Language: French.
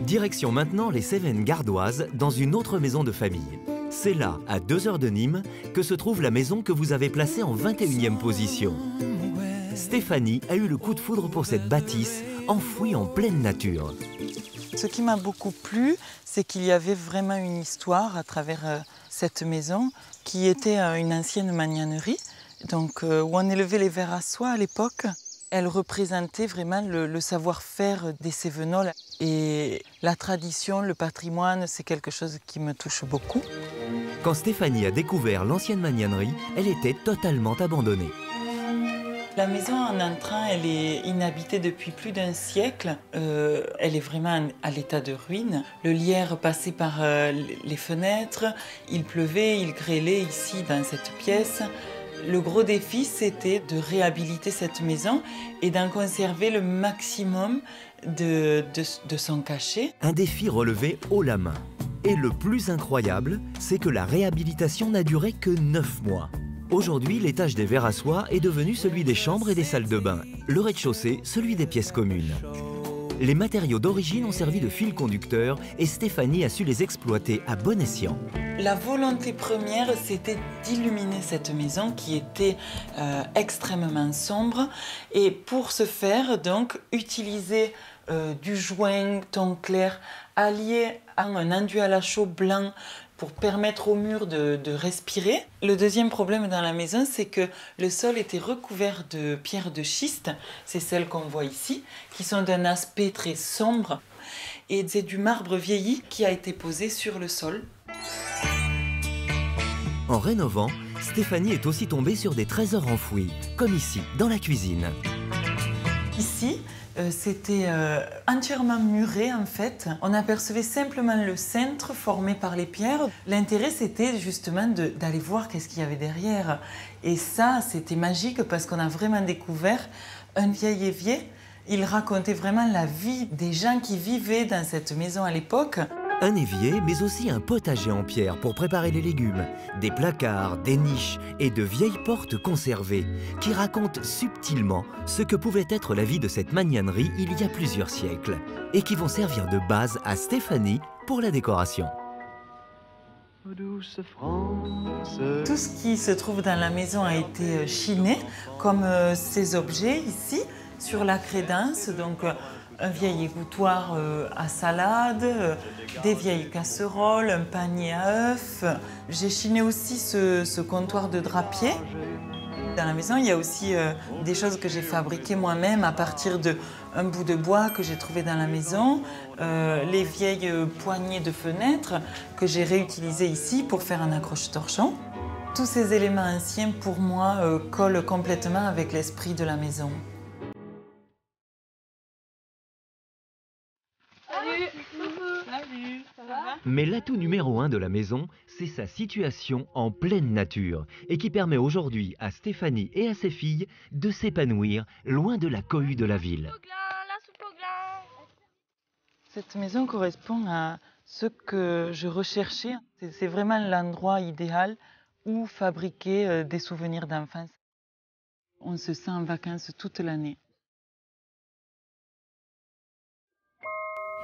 Direction maintenant les Cévennes gardoises, dans une autre maison de famille. C'est là, à 2 heures de Nîmes, que se trouve la maison que vous avez placée en 21e position. Stéphanie a eu le coup de foudre pour cette bâtisse, enfouie en pleine nature. Ce qui m'a beaucoup plu, c'est qu'il y avait vraiment une histoire à travers cette maison, qui était une ancienne magnanerie, donc, où on élevait les vers à soie à l'époque. Elle représentait vraiment le savoir-faire des Cévenols. Et la tradition, le patrimoine, c'est quelque chose qui me touche beaucoup. Quand Stéphanie a découvert l'ancienne magnanerie, elle était totalement abandonnée. La maison en entrant, elle est inhabitée depuis plus d'un siècle. Elle est vraiment à l'état de ruine. Le lierre passait par les fenêtres, il pleuvait, il grêlait ici dans cette pièce. Le gros défi, c'était de réhabiliter cette maison et d'en conserver le maximum de son cachet. Un défi relevé haut la main. Et le plus incroyable, c'est que la réhabilitation n'a duré que 9 mois. Aujourd'hui, l'étage des verres à soie est devenu celui des chambres et des salles de bain. Le rez-de-chaussée, celui des pièces communes. Les matériaux d'origine ont servi de fil conducteur et Stéphanie a su les exploiter à bon escient. La volonté première, c'était d'illuminer cette maison qui était extrêmement sombre. Et pour ce faire, donc, utiliser du joint ton clair allié à un enduit à la chaux blanc pour permettre aux murs de respirer. Le deuxième problème dans la maison, c'est que le sol était recouvert de pierres de schiste, c'est celles qu'on voit ici, qui sont d'un aspect très sombre. Et c'est du marbre vieilli qui a été posé sur le sol. En rénovant, Stéphanie est aussi tombée sur des trésors enfouis, comme ici, dans la cuisine. Ici, c'était entièrement muré en fait. On apercevait simplement le cintre formé par les pierres. L'intérêt, c'était justement d'aller voir qu'est-ce qu'il y avait derrière. Et ça, c'était magique parce qu'on a vraiment découvert un vieil évier. Il racontait vraiment la vie des gens qui vivaient dans cette maison à l'époque. Un évier, mais aussi un potager en pierre pour préparer les légumes, des placards, des niches et de vieilles portes conservées qui racontent subtilement ce que pouvait être la vie de cette magnanerie il y a plusieurs siècles et qui vont servir de base à Stéphanie pour la décoration. Tout ce qui se trouve dans la maison a été chiné, comme ces objets ici, sur la crédence, donc un vieil égouttoir à salade, des vieilles casseroles, un panier à œufs. J'ai chiné aussi ce comptoir de drapier. Dans la maison, il y a aussi des choses que j'ai fabriquées moi-même à partir d'un bout de bois que j'ai trouvé dans la maison, les vieilles poignées de fenêtres que j'ai réutilisées ici pour faire un accroche-torchon. Tous ces éléments anciens, pour moi, collent complètement avec l'esprit de la maison. Salut, ça va? Mais l'atout numéro 1 de la maison, c'est sa situation en pleine nature et qui permet aujourd'hui à Stéphanie et à ses filles de s'épanouir loin de la cohue de la ville. Cette maison correspond à ce que je recherchais. C'est vraiment l'endroit idéal où fabriquer des souvenirs d'enfance. On se sent en vacances toute l'année.